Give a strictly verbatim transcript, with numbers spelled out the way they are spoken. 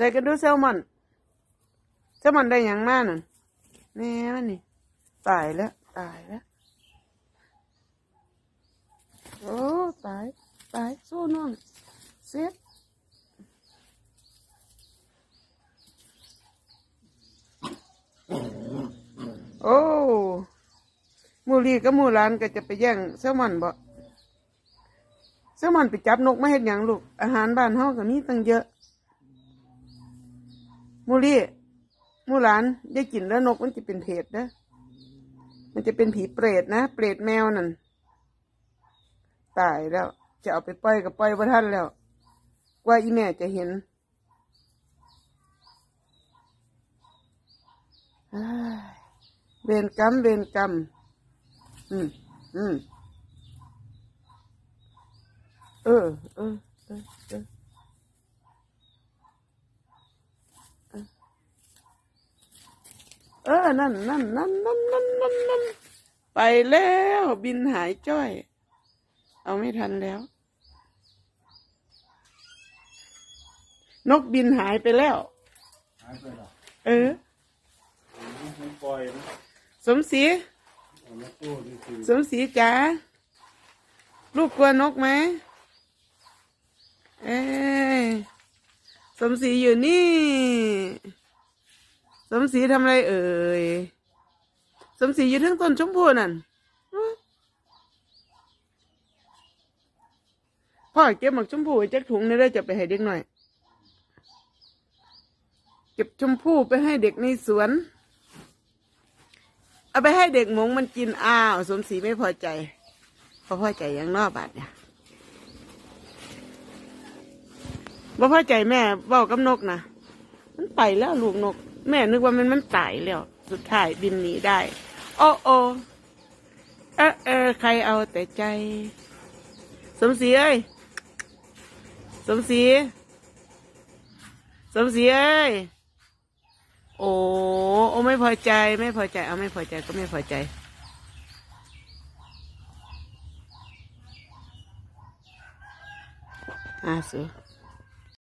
ส่กันดูแซลมอนแซลมอนได้อย่างมากน่ะแม่มันนี่ตายแล้วตายแล้วโอ้ตายตายสู้น้องเซ็ตโอ้มูลีกับมูหลานก็จะไปแย่งแซลมอนบ่แซลมอนไปจับนกมาเห็ดหยังลูกอาหารบ้านเฮาก็มีตั้งเยอะมูลีมูหลานได้กินแล้วนกมันจะเป็นเพศนะมันจะเป็นผีเปรตนะเปรตแมวนั่นตายแล้วจะเอาไปปล่อยกับปล่อยบ่ทันแล้วกว่าอีแม่จะเห็นเวรกรรมเวรกรรมอืมอืมเออเออเออเออเออนั่นนั่นนั่นนั่นนั่นนั่นนั่นไปแล้วบินหายจ้อยเอาไม่ทันแล้วนกบินหายไปแล้วหายไปแล้วเออปล่อยนะสมศรีสมศรีจ๋าลูกกลัวนกไหมเอ้สมศรีอยู่นี่สมศรีทำอะไรเอ่ยสมศรีอยู่ทั้งต้นชมพู่นั่นพ่อเก็บหมักชมพู่ไว้จักถุงนี่ได้จะไปให้เด็กหน่อยเก็บชมพู่ไปให้เด็กในสวนเอาไปให้เด็กหมงมันกินอ้าวสมศรีไม่พอใจพอพอใจยังนอกบาดเนี่ยบ่พอใจแม่เว้ากับนกนะมันไปแล้วลูกนกแม่นึกว่ามันมันตายแล้วสุดท้ายบินหนีได้โอ้โอเออเออใครเอาแต่ใจสมศรีเอ้ยสมศรีสมศรีเอ้ยโอ้โอ้ไม่พอใจไม่พอใจเอาไม่พอใจก็ไม่พอใจอ่าสู